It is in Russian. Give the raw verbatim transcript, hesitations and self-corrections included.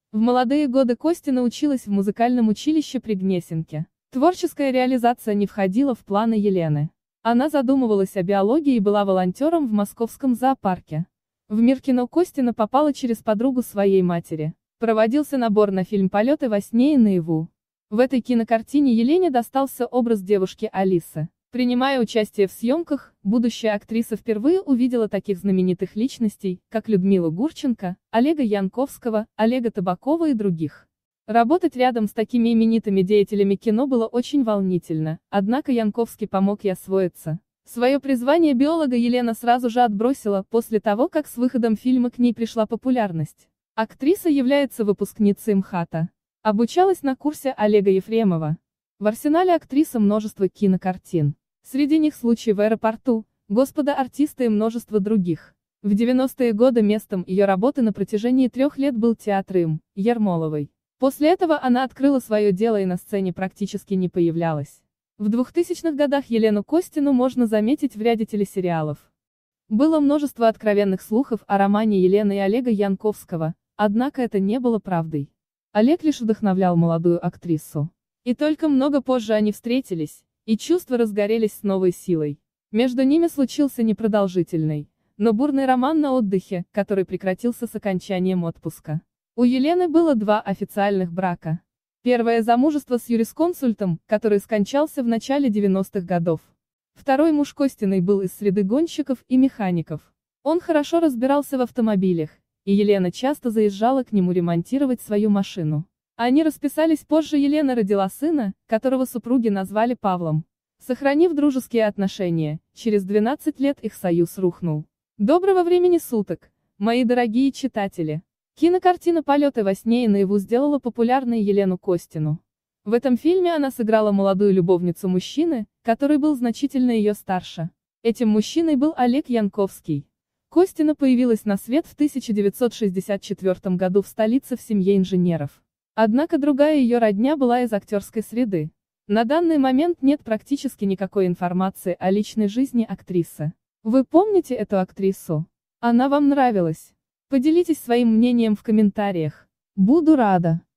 В молодые годы Костина училась в музыкальном училище при Гнесинке. Творческая реализация не входила в планы Елены. Она задумывалась о биологии и была волонтером в московском зоопарке. В мир кино Костина попала через подругу своей матери. Проводился набор на фильм «Полеты во сне и наяву». В этой кинокартине Елене достался образ девушки Алисы. Принимая участие в съемках, будущая актриса впервые увидела таких знаменитых личностей, как Людмилу Гурченко, Олега Янковского, Олега Табакова и других. Работать рядом с такими именитыми деятелями кино было очень волнительно, однако Янковский помог ей освоиться. Свое призвание биолога Елена сразу же отбросила, после того, как с выходом фильма к ней пришла популярность. Актриса является выпускницей МХАТа. Обучалась на курсе Олега Ефремова. В арсенале актрисы множество кинокартин. Среди них «Случай в аэропорту», «Господа артисты» и множество других. В девяностые годы местом ее работы на протяжении трех лет был театр им. Ермоловой. После этого она открыла свое дело и на сцене практически не появлялась. В двухтысячных годах Елену Костину можно заметить в ряде телесериалов. Было множество откровенных слухов о романе Елены и Олега Янковского, однако это не было правдой. Олег лишь вдохновлял молодую актрису. И только много позже они встретились, и чувства разгорелись с новой силой. Между ними случился непродолжительный, но бурный роман на отдыхе, который прекратился с окончанием отпуска. У Елены было два официальных брака. Первое замужество с юрисконсультом, который скончался в начале девяностых годов. Второй муж Костиной был из среды гонщиков и механиков. Он хорошо разбирался в автомобилях, и Елена часто заезжала к нему ремонтировать свою машину. Они расписались позже, Елена родила сына, которого супруги назвали Павлом. Сохранив дружеские отношения, через двенадцать лет их союз рухнул. Доброго времени суток, мои дорогие читатели! Кинокартина «Полеты во сне и наяву» сделала популярной Елену Костину. В этом фильме она сыграла молодую любовницу мужчины, который был значительно ее старше. Этим мужчиной был Олег Янковский. Костина появилась на свет в тысяча девятьсот шестьдесят четвёртом году в столице в семье инженеров. Однако другая ее родня была из актерской среды. На данный момент нет практически никакой информации о личной жизни актрисы. Вы помните эту актрису? Она вам нравилась? Поделитесь своим мнением в комментариях. Буду рада.